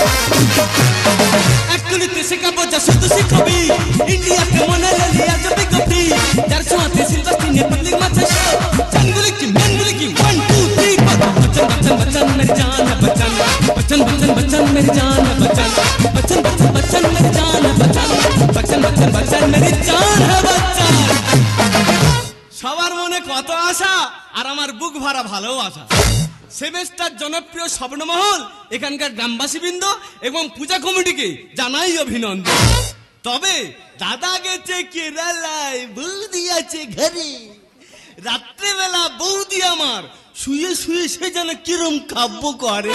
একটুলিতে শেখাবো যা শুধু শিখবি ইন্ডিয়াকে মনে লেলি আজ বিগতি যার ছোঁয়াতে সিলভাস্টি নে পতলি মাছ চানগুলি কি মেনগুলি কি 1 2 3 बच्चन बच्चन बच्चन मेरी जान है बच्चन बच्चन बच्चन बच्चन मेरी जान है बच्चन बच्चन बच्चन बच्चन मेरी जान है बच्चन बच्चन बच्चन बच्चन मेरी जान है बच्चन সবার মনে কত আশা আর আমার বুক ভরা ভালোবাসা সেমেস্টার জনপ্রিয় স্বপ্নমহল এখানকার গ্রামবাসীবৃন্দ এবং পূজা কমিটিকে জানাই অভিনন্দন তবে দাদা গেছে কেরালায় বৌদি আছে ঘরে রাত্রেবেলা বৌদি আমার শুয়ে শুয়ে সে যেন কিরম কাব্য করে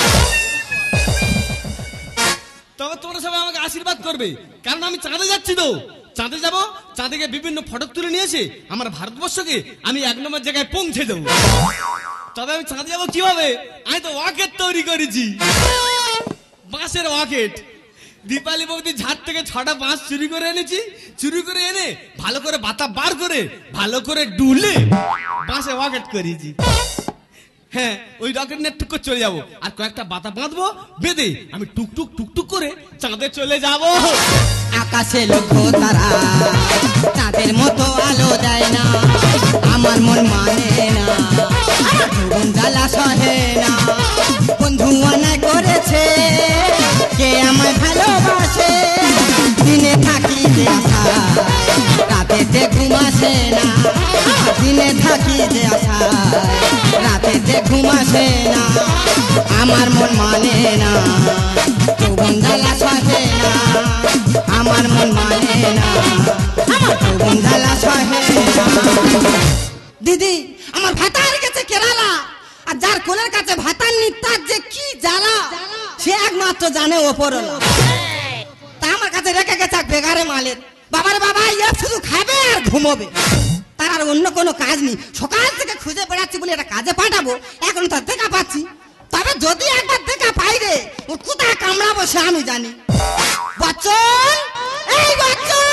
তবে তোমরা সবাই আমাকে আশীর্বাদ করবে কারণ আমি চাঁদে যাচ্ছি তো চাঁদে যাব চাঁদে বিভিন্ন ফটো তুলে নিয়ে এসে আমার ভারতবর্ষকে আমি 1 নম্বর জায়গায় পৌঁছে দেবো তবে আমি চাঁদে যাবো কিভাবে আমি তো ওয়াকেট তৈরি করেছি বাঁশের ওয়াকেট দীপালি বৌদি ঝাড় থেকে 6টা বাঁশ চুরি করে এনেছি চুরি করে এনে ভালো করে বাতা বার করে ভালো করে ডুলে বাঁশে ওয়াকেট করেছি হ্যাঁ ওই রকেট নিয়ে টুক করে চলে যাবো আর কয়েকটা বাতা বাঁধবো বেঁধে আমি টুকটুক টুকটুক করে চাঁদে চলে যাব আকাশে লক্ষ্য তারা চাঁদের মতো আলো দেয় না আমার মন মানে না জীবন জ্বালা সহে না বন্ধু অনেক করেছে কে আমায় ভালোবাসে দিনে থাকি যে আশা রাতেতে ঘুম আসে না দিনে থাকি যে আশা রাতেতে ঘুম আসে না আমার মন মানে না জীবন জ্বালা সহে না আমার মন মানে না আমার জীবন জ্বালা সহে না দিদি আমার ভাতার গেছে কেরালা আর যার কোলের কাছে ভাতার নি তার যে কি জ্বালা সে একমাত্র জানে ওপরওয়ালা তা আমার কাছে রেখে গেছে এক বেগারে মালের বাবার বাবা ইয়া শুধু খাবে আর ঘুমোবে তার আর অন্য কোনো কাজ নেই সকাল থেকে খুঁজে বেড়াচ্ছি বলে এটা কাজে পাঠাবো এখন তার দেখা পাচ্ছি তবে যদি একবার দেখা পাই রে ও কোথায় কামড়াবো সে আমি জানি বচ্চন এই বচ্চন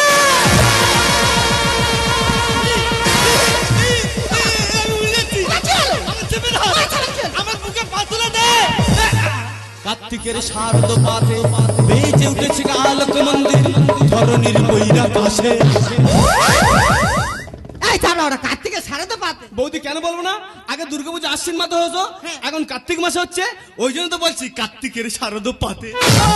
কার্তিকের শারদ পাতে বেজে উঠেছে আলোক মন্দির ধরণীর বৈরা কাছে এই চালা ওরা কার্তিকের শারদ পাতে বৌদি কেন বলবো না আগে দুর্গাপূজা আশ্বিন মাসে হতো এখন কার্তিক মাসে হচ্ছে ওই জন্য তো বলছি কার্তিকের শারদ পাতে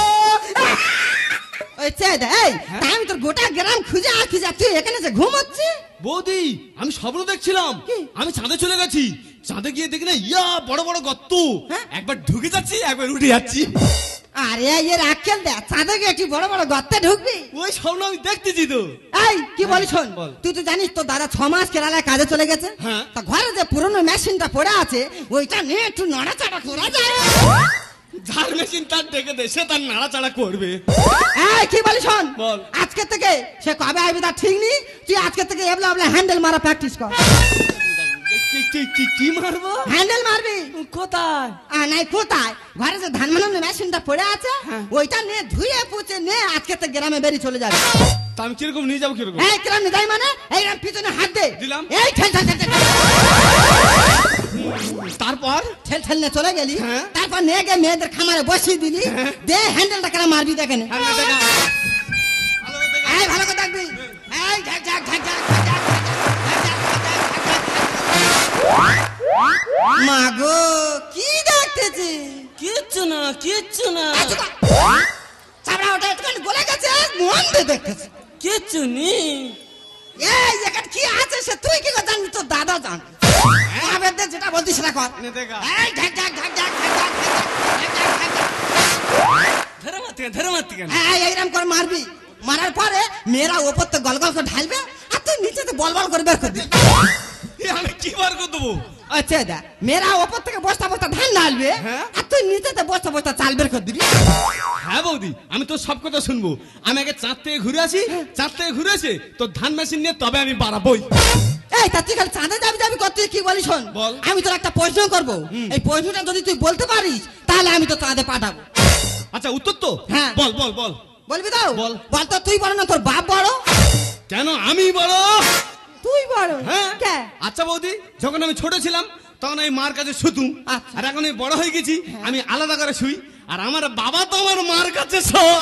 ওই চেদা এই আমি তোর গোটা গ্রাম খুঁজে আর খুঁজে তুই এখানে যে ঘুমোচ্ছি বৌদি আমি স্বপ্ন দেখছিলাম আমি চাঁদে চলে গেছি চাঁদে গিয়ে দেখি না ইয়া বড় বড় গর্ত একবার ঢুকে যাচ্ছি একবার উঠে যাচ্ছি আরে এর আক্কেল দে চাঁদে গিয়ে কি বড় বড় গর্তে ঢুকবি ওই স্বপ্ন আমি দেখতেছি তো এই কি বলি শোন তুই তো জানিস তো দাদা 6 মাস কেরালায় কাজে চলে গেছে তা ঘরে যে পুরনো মেশিনটা পড়ে আছে ওইটা নিয়ে একটু নড়াচড়া করা যায় যার মেশিন তার ডেকে দে সে তার নাড়াচাড়া করবে এই কি বলি শোন বল আজকে থেকে সে কবে আইবে তার ঠিক নেই তুই আজকে থেকে এবলা এবলা হ্যান্ডেল মারা প্র্যাকটিস কর কি মারবো হ্যান্ডেল মারবি কোথায় নাই কোথায় ঘরে যে ধান মানানো মেশিনটা পড়ে আছে ওইটা নিয়ে ধুয়ে পুছে নে আজকে তো গ্রামে বেরিয়ে চলে যাবে তা আমি কিরকম নিয়ে যাবো কিরকম এই গ্রামে যাই মানে এই পিছনে হাত দে দিলাম এই ঠেল ঠেল ঠেল তারপর ঠেল ঠেল নিয়ে চলে গেলি তারপর নিয়ে গিয়ে মেয়েদের খামারে বসিয়ে দিলি দে হ্যান্ডেলটা কেন মারবি দেখেন এই ভালো করে দেখবি এই ঝাক ঝাক ঝাক ঝাক মাগো কি দেখতেছি কিচ্ছু না কিচ্ছু না চামড়া ওটা একটু গলে গেছে মন দিয়ে দেখতেছি কিচ্ছু নেই এই এখানে কি আছে সে তুই কি করে জানবি তোর দাদা জান আমাদের যেটা বলছিস সেটা কর এই ঝাক ঝাক ঝাক ঝাক ধরে মারতে কেন এইরকম করে মারবি মারার পরে মেয়েরা ওপর তো গল গল করে ঢালবে আর তুই নিচেতে বল বল করে বের করে দিবি আমি কি বার করে দেবো আচ্ছা দা মেয়েরা ওপর থেকে বস্তা বস্তা ধান ঢালবে আর তুই নিচেতে বস্তা বস্তা চাল বের করে দিবি হ্যাঁ বৌদি আমি তো সব কথা শুনবো আমি আগে চাঁদ থেকে ঘুরে আসি চাঁদ থেকে ঘুরে আসে তো ধান মেশিন নিয়ে তবে আমি বাড়াবোই এই তা তুই খালি চাঁদে যাবি যাবি কর তুই কি বলিস শোন বল আমি তোর একটা প্রশ্ন করবো এই প্রশ্নটা যদি তুই বলতে পারিস তাহলে আমি তো চাঁদে পাঠাবো আচ্ছা উত্তর তো হ্যাঁ বল বল বল বলবি তো বল বল তো তুই বল না তোর বাপ বড় কেন আমি বড় তুই বড় হ্যাঁ কে আচ্ছা বৌদি যখন আমি ছোট ছিলাম তখন আমি মার কাছে শুতুম আর এখন আমি বড় হয়ে গেছি আমি আলাদা করে শুই আর আমার বাবা তো আমার মার কাছে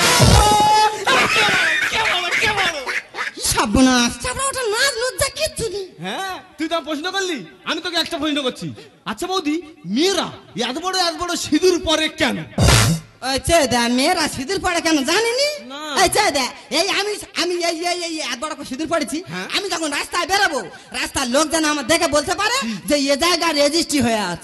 সর্বনাশ, তারপরে ওটা নাচ লজ্জা কিচ্ছু নেই। হ্যাঁ, তুই তো প্রশ্ন করলি, আমি তোকে একটা প্রশ্ন করছি। আচ্ছা বৌদি, মেয়েরা এত বড় সিঁদুর পরে কেন? মেয়েরা সিঁদুর পড়ে কেন জানিনি? না। এই আমি এত বড় সিঁদুর পড়েছি। হ্যাঁ। আমি যখন রাস্তায় বেরোবো, রাস্তার লোক যেন আমার দেখে বলতে পারে যে এ জায়গা রেজিস্ট্রি হয়ে আছে।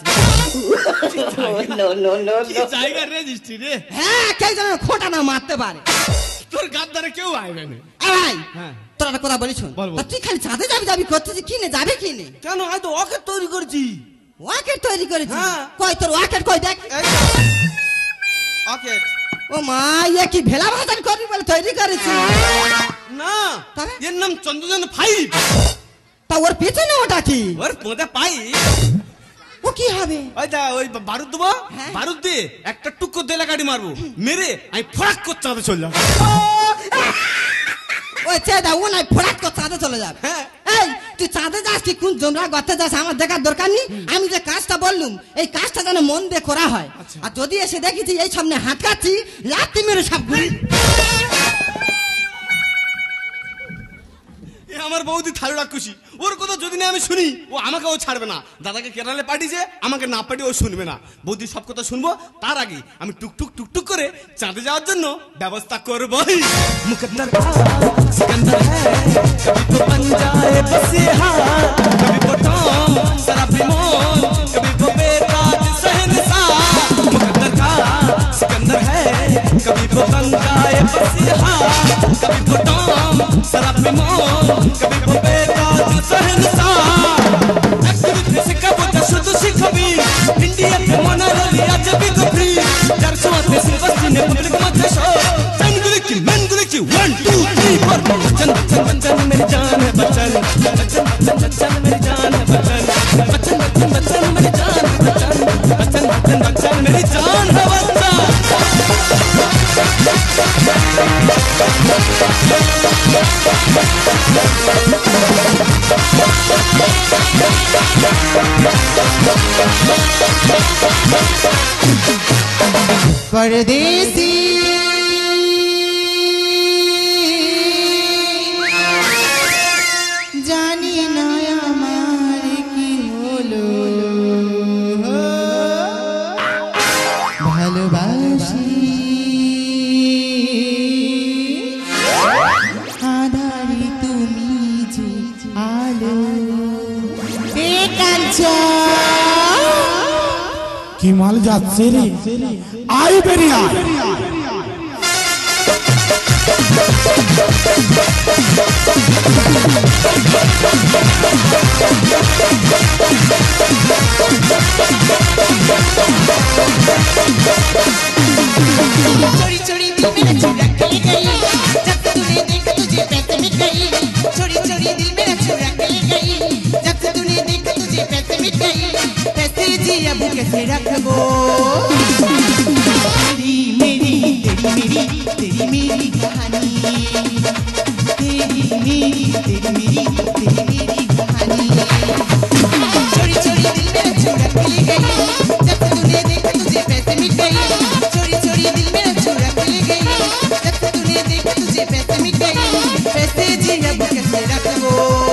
কি জায়গা রেজিস্ট্রি রে? হ্যাঁ, কেউ যেন খোঁটা না মারতে পারে। তোর গাদ্দারে কেউ আইবে না। ভাই, হ্যাঁ, তোর একটা কথা বলিস, বল, বল। তুই খালি চাঁদে যাবি করতেছি, কিনে যাবে কিনে? কেন? হয়তো ওকে তৈরি করছি। ওয়াকেট তৈরি করেছি? হ্যাঁ। কই তোর ওয়াকেট কই দেখ। ওকে। ও মা, ইয়ে কি ভেলা ভাজান করবি বলে তৈরি করেছি? না, তবে? এর নাম চন্দ্রযান 5। তা ওর পেছনে ওটা কি? ওর পোঁদে পাই। ও কি হবে? ওই বারুদ দেবো, হ্যাঁ। বারুদ দিয়ে একটা টুকরো দেলা কাটি মারবো, মেরে আমি ফরাক করতে হবে চল যাবো। ওই চেদা ও নাই ফোড়াট করে চাঁদে চলে যাবে। হ্যাঁ। এই তুই চাঁদে যাস কি কোন জমরা গর্তে যাস আমার দেখার দরকার নেই। আমি যে কাজটা বললুম এই কাজটা যেন মন দিয়ে করা হয়। আচ্ছা। আর যদি এসে দেখেছি এই সামনে হাঁটকাচ্ছি, লাত্তি মেরে সব ঘুরি। আমার বৌদি থালুরা খুশি, ওর কথা যদি না আমি শুনি ও আমাকে ও ছাড়বে না। দাদাকে কেরালে পাঠিয়েছে, আমাকে না পাঠিয়ে ও শুনবে না। বৌদি সব কথা শুনবো, তার আগে আমি টুকটুক টুকটুক করে চাঁদে যাওয়ার জন্য ব্যবস্থা করবোই। মুকদ্দর का सिकंदर है, कभी तो बन जाए बस ये हाल, कभी वो टॉम शराब मौन, कभी वो बेताज शहंशाह। मुकद्दर का सिकंदर है, कभी वो बन जाए बस ये हाल, कभी वो टॉम शराब मौन, कभी वो बेताज शहंशाह। एक्टिविटी से कब शुद्ध सिखबी, इंडिया के मनोरंजन आज भी तो फ्री। जर्सवाते सिल्वस्ती ने पब्लिक मत शो, मंगुली की 1 2 3 4। बच्चन बच्चन बच्चन मेरी जान है बच्चन, बच्चन बच्चन बच्चन मेरी जान है बच्चन, बच्चन बच्चन बच्चन मेरी जान है बच्चन, बच्चन बच्चन बच्चन मेरी जान है बच्चन। परदेसी জানি না আমার কি হলো, ভালোবাসি আধারি তুমি যে আলো। কি মাল যাচ্ছে রে, আই বেরিয়া। चोरी चोरी दिल मेरा चुरा के ले गई, जब तूने देखा तुझे पैसे मिट गई। चोरी चोरी दिल मेरा चुरा के ले गई, जब तूने देखा तुझे पैसे मिट गई। पैसे जी अब कैसे रखबो, तेरी मेरी तेरी मेरी तेरी मेरी कहानी, तेरी मेरी तेरी मेरी तेरी मेरी कहानी। चोरी चोरी दिल मेरा चुरा के ले गई, जब तूने देखा तुझे पैसे मिट गई। चोरी चोरी दिल मेरा चुरा के ले गई, जब तूने देखा तुझे पैसे मिट गई। पैसे जी अब कैसे रखबो,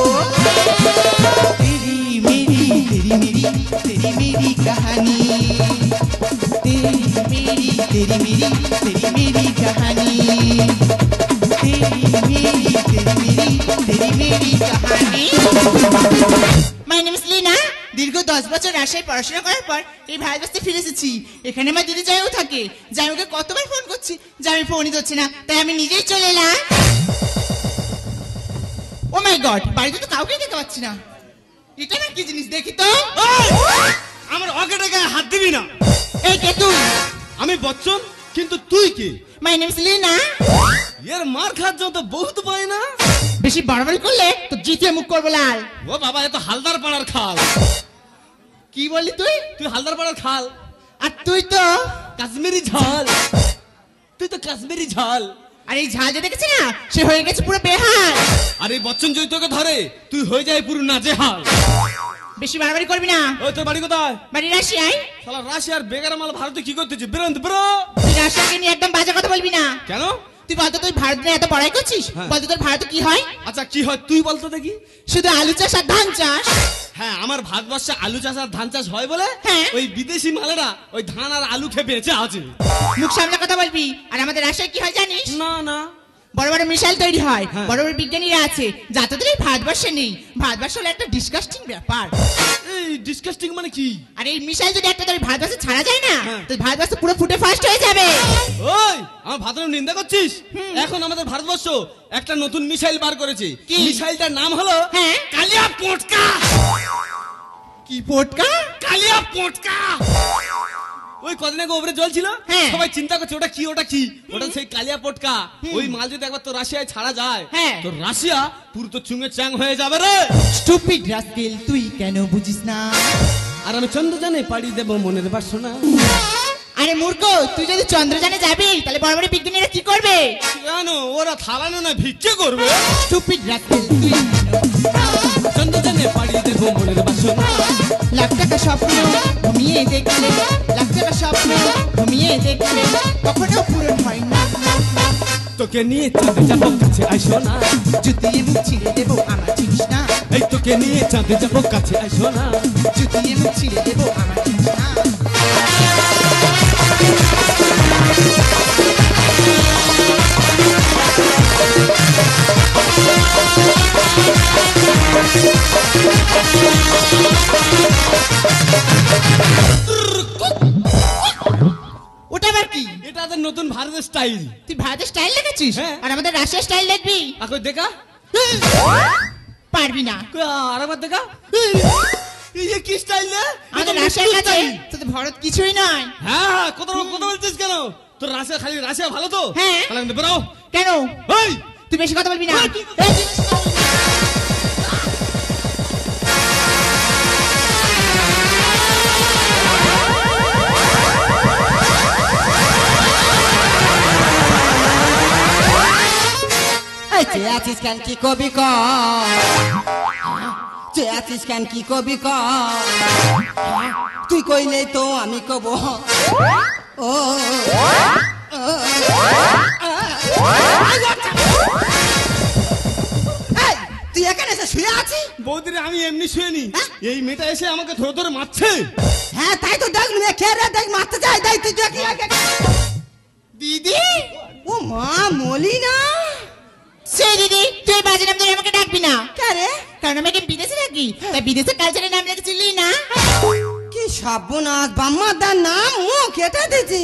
तेरी मेरी तेरी मेरी तेरी मेरी कहानी, तेरी मेरी तेरी मेरी तेरी मेरी कहानी, तेरी मेरी तेरी मेरी तेरी मेरी कहानी। My name is Leena. দীর্ঘ 10 বছর রাজশাহী পড়াশোনা করার পর এই ভারতবর্ষে ফিরে এসেছি। এখানে আমার দিদি জামাইও থাকে। জামাইকে কতবার ফোন করছি, জামাই ফোনই ধরছে না, তাই আমি নিজেই চলে এলাম। ও মাই গড, বাড়িতে তো কাউকেই দেখতে পাচ্ছি না। এটা না কি জিনিস দেখি তো। আমার অকেটে গায়ে হাত দিবি না। এই কে তুই? আমি বচ্চন, কিন্তু তুই কি? My name is Leena. এর মার খাওয়ার জন্য তো বহুত পাই না। বেশি বাড়াবাড়ি করলে তো জিতে মুখ করবো লাল। ও বাবা, এ তো হালদার পাড়ার খাল। কি বললি তুই? তুই হালদার পাড়ার খাল, আর তুই তো কাশ্মীরি ঝাল। তুই তো কাশ্মীরি ঝাল। আর এই ঝাল যে দেখেছি না, সে হয়ে গেছে পুরো বেহাল। আর এই বচ্চন যদি তোকে ধরে, তুই হয়ে যায় পুরো নাজেহাল। বেশি বাড়াবাড়ি করবি না। ওই তোর বাড়ি কোথায়? বাড়ি রাশিয়ায়। শালা রাশিয়ার বেগার মাল ভারতে কি করতেছিস? বেরোন বেরো। তুই রাশিয়াকে নিয়ে একদম বাজে কথা বলবি না। কেন? তুই বলতো তুই ভারত নিয়ে এত পড়াই করছিস, বলতো তোর ভারতে কি হয়? আচ্ছা কি হয় তুই বলতো দেখি। শুধু আলু চাষ আর ধান চাষ। হ্যাঁ, আমার ভারতবর্ষে আলু চাষ আর ধান চাষ হয় বলে হ্যাঁ। ওই বিদেশি মালেরা ওই ধান আর আলু খেয়ে বেঁচে আছে। মুখ সামনে কথা বলবি। আর আমাদের রাশিয়ায় কি হয় জানিস? না না, বড় বড় মিসাইল তৈরি হয়, হ্যাঁ। বড় বড় বিজ্ঞানীরা আছে, যা তোদের এই ভারতবর্ষে নেই। ভারতবর্ষ হলো একটা ডিসকাস্টিং ব্যাপার। এই ডিসকাস্টিং মানে কি? আর এই মিসাইল যদি একটা তোর ভারতবর্ষে ছাড়া যায় না, হ্যাঁ। তো ভারতবর্ষ পুরো ফুটে ফাস্ট হয়ে যাবে। ওই আমার ভারতের নিন্দা করছিস? এখন আমাদের ভারতবর্ষ একটা নতুন মিসাইল বার করেছে। কি? মিসাইলটার নাম হলো হ্যাঁ। কালিয়া পটকা। কি পটকা? কালিয়া পটকা। ওই কদিন আগে ওপরে জল ছিল, হ্যাঁ। সবাই চিন্তা করছে ওটা কি ওটা কি। ওটা সেই কালিয়া পটকা। ওই মাল যদি একবার তো রাশিয়ায় ছাড়া যায়, হ্যাঁ। তো রাশিয়া পুরো তো চুঙে চাং হয়ে যাবে রে। স্টুপিড রাস্কেল, তুই কেন বুঝিস না? আর আমি চন্দ্রযানে পাড়ি দেব মনের বাসনা। আরে মূর্খ, তুই যদি চন্দ্রযানে যাবি তাহলে বড় বড় বিজ্ঞানীরা কি করবে? কেন? ওরা থালানো না ভিক্ষে করবে। স্টুপিড রাস্কেল, তুই চন্দ্রযানে পাড়ি দেব মনের বাসনা। লাখ টাকা স্বপ্ন ঘুমিয়ে দেখলে, লাখ টাকা স্বপ্ন ঘুমিয়ে দেখলে কখনো পূরণ হয় না। তোকে নিয়ে চাঁদে যাবো, কাছে আইসো না। জুতিয়ে মুখ ছিঁড়ে দেবো, আমার চিনিস না। এই তোকে নিয়ে চাঁদে যাবো, কাছে আইসো না। জুতিয়ে মুখ ছিঁড়ে দেবো, আমার চিনিস না। ওটা আবার কি? এটা আমাদের নতুন ভারতের স্টাইল। তুই ভারতের স্টাইল লিখেছিস হ্যাঁ। আর আমাদের রাশিয়ার স্টাইল লিখবি? এখন দেখা, পারবি না। আরেকবার দেখা। এই যে কি স্টাইল রে? আমাদের রাশিয়ার কাছে তোদের ভারত কিছুই নয়। হ্যাঁ হ্যাঁ, কথা বলছিস কেন? তোর রাশিয়া খালি রাশিয়া ভালো তো? হ্যাঁ। তাহলে আমি বেরো। কেন? এই তুই বেশি কথা বলবি না। এই, তুই- এই, তুই বেশি কথা বলবি না। এই তুই আছিস কেন কি কবি ক? তুই আছিস কেন কি কবি ক? তুই কইলে তো আমি কব। ও এই, তুই এখানে এসে শুয়ে আছিস? বৌদিরে আমি এমনি শুয়েনি, হ্যাঁ? এই মেয়েটা এসে আমাকে ধরে ধরে মারছে। হ্যাঁ তাই তো দেখ রে, কে রে দেখ মারতে চাই, দেখ তুই দেখি আগে। দিদি, ও মা মলি না সেই দিদি, তুই বাজে নাম ধরে আমাকে ডাকবি না। কে রে? কারণ আমি একটা বিদেশে থাকি, তাই বিদেশের কালচারের নাম রেখেছিলি না। কি সর্বনাশ, বাম্মাদার নাম মুখ কেটে দিছি।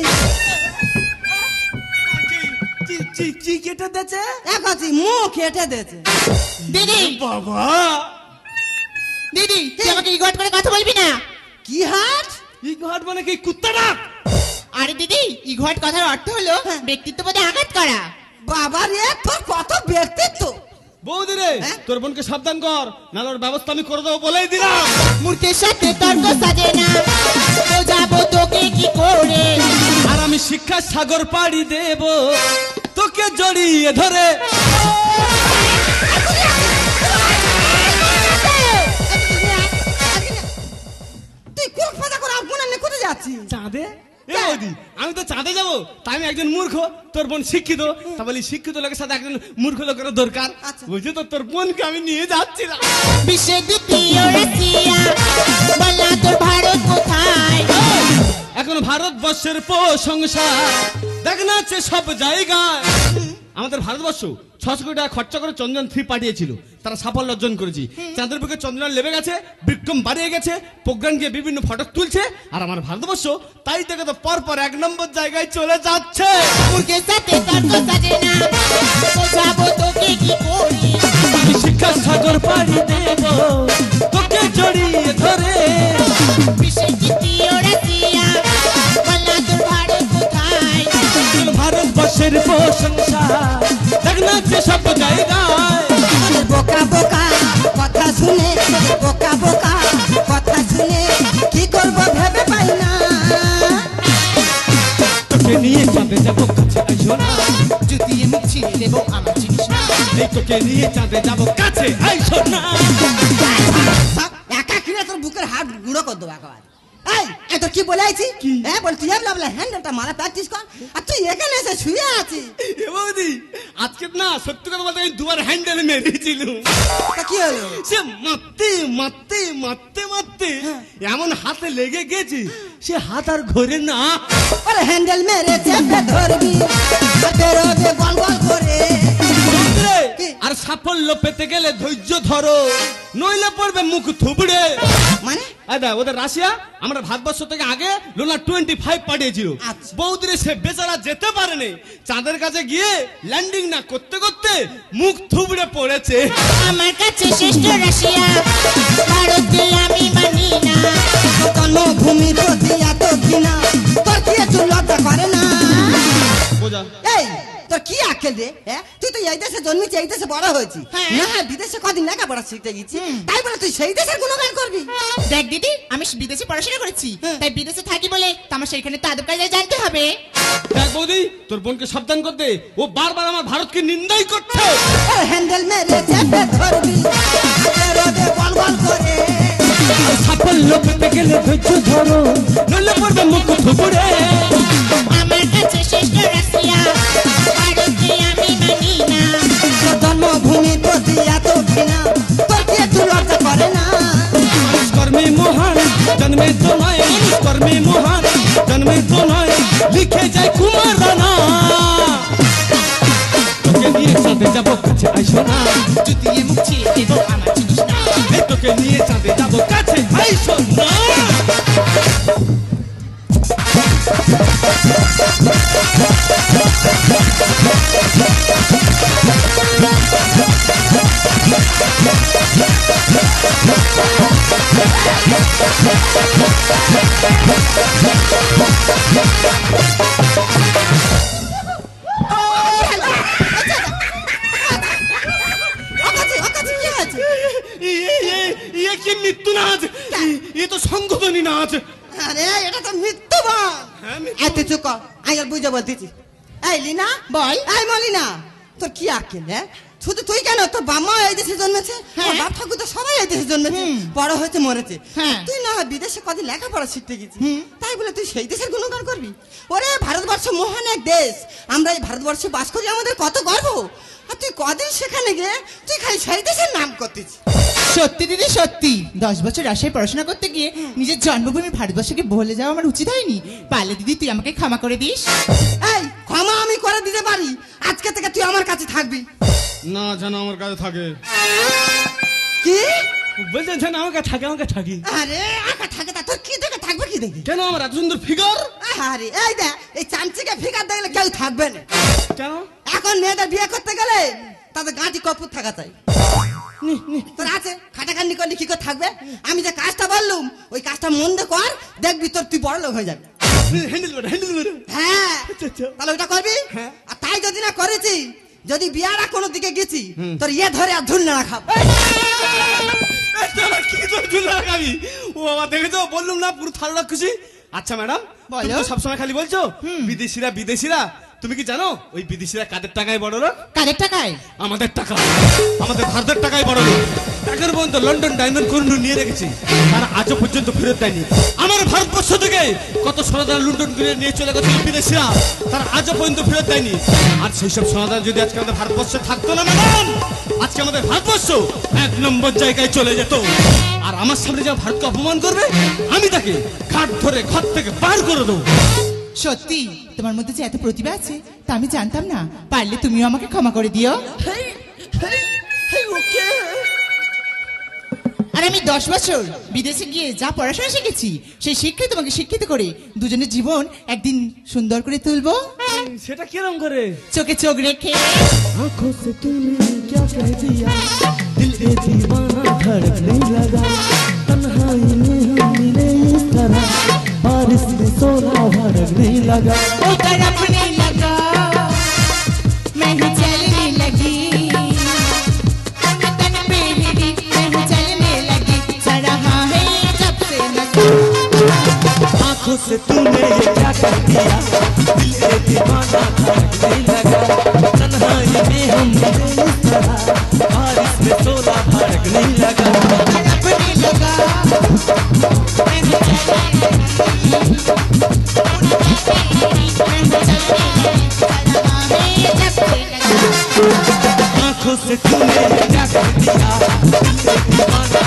কি কেটে দিয়েছে? একাছি মুখ কেটে দিয়েছে। দিদি, বাবা, দিদি, তুই আমাকে ইগোট করে কথা বলবি না। কি হাট? এই ঘাট মানে কি কুত্তা ডাক? আরে দিদি, ইগোট কথার অর্থ হলো ব্যক্তিত্ববোধে আঘাত করা। বাবা রে, তোর কত ব্যক্তিত্ব। বৌদিরে হ্যাঁ? তোর বোনকে সাবধান কর, নাহলে ওর ব্যবস্থা আমি করে দেবো বলেই দিলাম। মূর্খের সাথে তর্ক সাজে না, বোঝাবো তোকে কি করে। আর আমি শিক্ষার সাগর পাড়ি দেব, তোকে জড়িয়ে ধরে। তুই কোক পাতা করে আপনার নে কোথায় যাচ্ছিস? চাঁদে? এ বৌদি, আমি তো চাঁদে যাবো, তাই আমি একজন মূর্খ, তোর বোন শিক্ষিত, তা বলি শিক্ষিত লোকের সাথে একজন মূর্খ লোকের দরকার। আচ্ছা। বুঝলি তো, তোর বোনকে আমি নিয়ে যাচ্ছিলাম। বিশ্বের দ্বিতীয় রাশিয়া, বলনা তোর ভারত কোথায়? এখন ভারতবর্ষের প্রশংসা দেখ না আছে সব জায়গায়। আমাদের ভারতবর্ষ 600 কোটি টাকা খরচা করে চন্দ্রযান 3 পাঠিয়েছিল, তারা সাফল্য অর্জন করেছে। চাঁদের বুকে চন্দ্রযান লেবে গেছে, বিক্রম বাড়িয়ে গেছে, প্রজ্ঞান গিয়ে বিভিন্ন ফটক তুলছে। আর আমার ভারতবর্ষ তাই থেকে তো পরপর 1 নম্বর জায়গায় চলে যাচ্ছে। মূর্খের সাথে তর্ক সাজে না, বোঝাবো তোকে কি করে। আমি শিক্ষার সাগর পাড়ি দেব, তোকে জড়িয়ে ধরে। বিশ্বের দ্বিতীয় রাশিয়া, বলনা তোর ভারত কোথায়? ভারতবর্ষের প্রশংসা দেখ না আছে সব জায়গায়। তোদের বোকা বোকা কথা শুনে, তোদের বোকা বোকা কথা শুনে কি করব ভেবে পাই না। তোকে নিয়ে চাঁদে যাবো, কাছে আইসো না। জুতিয়ে মুখ ছিঁড়ে দেবো, আমার চিনিস না। এই তোকে নিয়ে চাঁদে যাবো, কাছে আইসো না। সব একা কিনে তোর বন্ধ করে দেবো একেবারে। এই তোর কি বলে আছি? হ্যাঁ বল তুই বলে হ্যান্ডেলটা মারা প্র্যাকটিস কর। আর তুই এখানে এসে শুয়ে আছিস। এ বৌদি আজকে না সত্যি কথা বলতে আমি দুবার হ্যান্ডেল মেরেছিলাম। তা কি হলো? সে মারতে মারতে মারতে মারতে এমন হাতে লেগে গেছে সে হাত আর ঘরে না। আরে হ্যান্ডেল মেরে চেপে ধরবি বেরোবে বল বল করে। আর সাফল্য পেতে গেলে ধৈর্য ধরো, নইলে পড়বে মুখ থুবড়ে। মানে ওদের রাশিয়া আমরা ভারতবর্ষ থেকে আগে লোনা 25 পাঠিয়েছিল। বৌদিরে সে বেচারা যেতে পারেনি, চাঁদের কাছে গিয়ে ল্যান্ডিং না করতে করতে মুখ থুবড়ে পড়েছে। আমার কাছে শ্রেষ্ঠ রাশিয়া, ভারতকে আমি মানি না। জন্মভূমি প্রতি এত ঘৃণা, তোর কি একটু লজ্জা করে না? বোঝা এই তোর কি আকেল রে? তুই তো এই দেশে জন্মেছি, এই দেশে বড় হয়েছি না? বিদেশে কদিন লেখাপড়া শিখতে গেছি, তাই বলে তুই সেই দেশের গুণগান করবি? দেখ দিদি, আমি বিদেশে পড়াশোনা করেছি, তাই বিদেশে থাকি বলে আমার সেইখানে তো আদব কায়দা জানতে হবে। দেখ বৌদি তোর বোনকে সাবধান করতে, ও বারবার আমার ভারতকে নিন্দাই করছে। হ্যান্ডেল মেরে চেপে ধরবি বেরোবে বল বল করে। সাফল্য পেতে গেলে ধৈর্য ধরো, নইলে পড়বে মুখ থুবড়ে। আমার কাছে শ্রেষ্ঠ রাশিয়া, ভারতকে আমি মানি না। জন্মভূমি প্রতি এত ঘৃণা, তোর কি একটু লজ্জা করে না? কর্মী মহান জন্মে তো নয়, কর্মী মহান জন্মে তো নয়, লিখে যায় কুমার রানা। তোকে নিয়ে চাঁদে যাবো, কাছে আইসো না। জুতিয়ে মুখ ছিঁড়ে দেবো, আমার চিনিস না। তোকে নিয়ে চাঁদে যাবো, কাছে আইসো না। কি মৃত্যু নাচ, এ তো সংগঠনী নাচ। আরে এটা তো মৃত্যুবান। এত চুপ কর, আমি আর বুঝে বলতেছি। এই লিনা বল। এই মলিনা, তোর কি আকেল? শুধু তুই কেন, তোর বাবা এই দেশে জন্মেছে, বাপ ঠাকুর তো সবাই এই দেশে জন্মেছে, বড় হয়েছে মরেছে। তুই না বিদেশে কদিন লেখাপড়া শিখতে গেছিস, তাই বলে তুই সেই দেশের গুণগান করবি? ওরে ভারতবর্ষ মহান এক দেশ, আমরা এই ভারতবর্ষে বাস করি, আমাদের কত গর্ব। আর তুই কদিন সেখানে গিয়ে তুই খালি সেই দেশের নাম করতেছিস। সত্যি দিদি সত্যি, 10 বছর রাশিয়ায় পড়াশোনা করতে গিয়ে নিজের জন্মভূমি ভারতবর্ষকে ভুলে যাওয়া আমার উচিত হয়নি। পারলে দিদি তুই আমাকে ক্ষমা করে দিস। এই ক্ষমা আমি করে দিতে পারি, আজকে থেকে তুই আমার কাছে থাকবি না। যেন আমার কাছে থাকে। কি বলছেন যেন আমার কাছে থাকে, আমার কাছে থাকি। আরে আকা থাকে তা তোর কি দেখে থাকবে? কি দেখি কেন আমার এত সুন্দর ফিগার? আরে এই দেখ, এই চামচিকে ফিগার দেখলে কেউ থাকবে না। কেন? এখন মেয়েদের বিয়ে করতে গেলে তাদের গাঁটি কপুর থাকা চাই। তোর আছে খাটাখান্নি করলে কি করে থাকবে? আমি যে কাজটা বললুম ওই কাজটা মন দিয়ে কর, দেখবি তোর তুই বড় লোক হয়ে যাবে। হ্যান্ডেল মারো, হ্যান্ডেল মারো। হ্যাঁ আচ্ছা। তাহলে ওইটা করবি। হ্যাঁ। আর তাই যদি না করেছি, যদি বিয়ারা কোনো দিকে গেছি, তোর ধরে আর ধুল না রাখাব। কি তোর ঝুল লাগাবি? ও বাবা দেখেছো, বললুম না পুরো থালা খুশি। আচ্ছা ম্যাডাম, তুমি তো সবসময় খালি বলছো বিদেশিরা বিদেশিরা, তুমি কি জানো ওই বিদেশিরা কাদের টাকায় বড় লোক? কাদের টাকায়? আমাদের টাকা, আমাদের ভারতের টাকায় বড় লোক। টাকার পর্যন্ত লন্ডন ডায়মন্ড কোহিনূর নিয়ে রেখেছি, তারা আজও পর্যন্ত ফেরত দেয়নি। আমার ভারতবর্ষ থেকে কত সোনাদার লন্ডন করে নিয়ে চলে গেছে বিদেশিরা, তারা আজও পর্যন্ত ফেরত দেয়নি। আর সেই সব সোনাদার যদি আজকে আমাদের ভারতবর্ষে থাকতো না ম্যাডাম, আজকে আমাদের ভারতবর্ষ 1 নম্বর জায়গায় চলে যেত। আর আমার সামনে যা ভারতকে অপমান করবে, আমি তাকে ঘাট ধরে ঘর থেকে বার করে দেবো। সত্যি তোমার মধ্যে যে এত প্রতিভা আছে তা আমি জানতাম না। পারলে তুমিও আমাকে ক্ষমা করে দিও। আর আমি 10 বছর বিদেশে গিয়ে যা পড়াশোনা শিখেছি, সেই শিক্ষায় তোমাকে শিক্ষিত করে দুজনের জীবন একদিন সুন্দর করে তুলবো। সেটা কিরম করে? চোখে চোখ রেখে। आंखों से तूने क्या कह दिया, दिल ए दीवाना धड़कने लगा, तन्हाई में हम मिले इस तरह, बारिश में सोना भड़कने लगा। वो तड़पने लगा, मैं ही चलने लगी, तन पे हिली, मैं ही चलने लगी, चढ़ा है जब से नशा। आंखों से तूने ये क्या कह दिया, दिल ए दीवाना धड़कने लगा, तन्हाई में हम मिले इस तरह, बारिश में सोना भड़कने लगा। तड़पने लगा, मैं आंखों से तूने क्या कह दिया, दिल पे दीवाना